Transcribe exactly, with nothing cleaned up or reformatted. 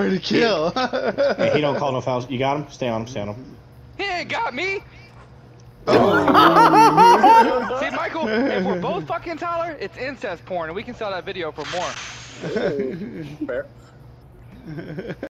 Story to kill. Hey, he don't call no fouls. You got him? Stay on him, stay on him. He ain't got me! Oh. See, Michael, if we're both fucking Tyler, it's incest porn, and we can sell that video for more. Fair.